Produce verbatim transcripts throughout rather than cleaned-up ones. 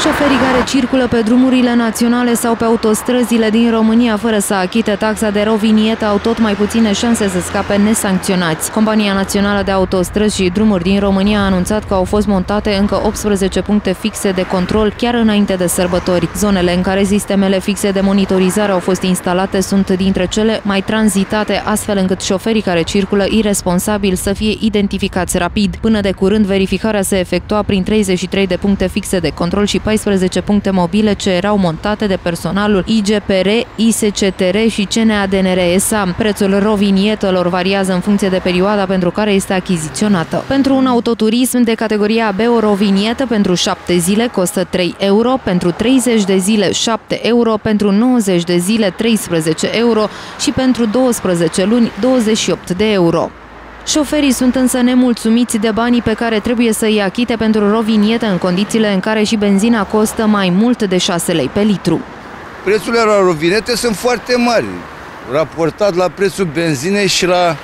Șoferii care circulă pe drumurile naționale sau pe autostrăzile din România fără să achite taxa de rovinietă au tot mai puține șanse să scape nesancționați. Compania Națională de Autostrăzi și Drumuri din România a anunțat că au fost montate încă optsprezece puncte fixe de control chiar înainte de sărbători. Zonele în care sistemele fixe de monitorizare au fost instalate sunt dintre cele mai tranzitate, astfel încât șoferii care circulă iresponsabil să fie identificați rapid. Până de curând, verificarea se efectua prin treizeci și trei de puncte fixe de control și paisprezece puncte mobile ce erau montate de personalul I G P R, I S C T R și C N A D N R S A. Prețul rovinietelor variază în funcție de perioada pentru care este achiziționată. Pentru un autoturism de categoria B, o rovinietă pentru șapte zile costă trei euro, pentru treizeci de zile șapte euro, pentru nouăzeci de zile treisprezece euro și pentru douăsprezece luni douăzeci și opt de euro. Șoferii sunt însă nemulțumiți de banii pe care trebuie să îi achite pentru rovinietă în condițiile în care și benzina costă mai mult de șase lei pe litru. Prețurile la rovinete sunt foarte mari, raportat la prețul benzinei și la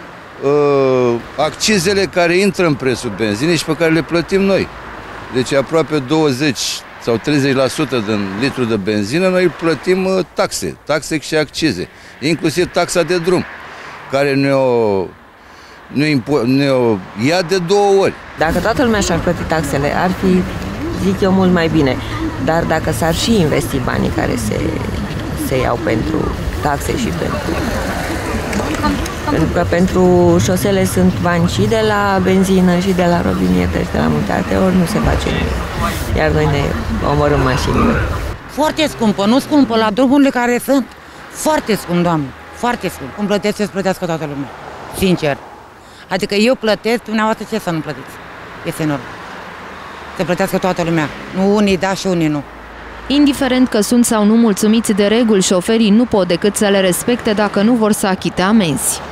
uh, accizele care intră în prețul benzinei și pe care le plătim noi. Deci aproape douăzeci sau treizeci la sută din litru de benzină noi plătim uh, taxe, taxe și accize, inclusiv taxa de drum, care ne-o Nu, ne-o ia de două ori. Dacă toată lumea și-ar plăti taxele, ar fi, zic eu, mult mai bine. Dar dacă s-ar și investi banii care se, se iau pentru taxe și pentru... Pentru că pentru șosele sunt bani și de la benzină și de la rovinietă și de la multe alte ori nu se face nimic. Iar noi ne omorâm mașinile. Foarte scumpă, nu scumpă, la drumurile care sunt. Foarte scump, Doamne, foarte scump. Cum plătesc, să-ți plătească toată lumea, sincer. Adică eu plătesc, dumneavoastră ce să nu plătiți? Este enorm. Să plătească toată lumea. Nu unii da și unii nu. Indiferent că sunt sau nu mulțumiți de reguli, șoferii nu pot decât să le respecte dacă nu vor să achite amenzi.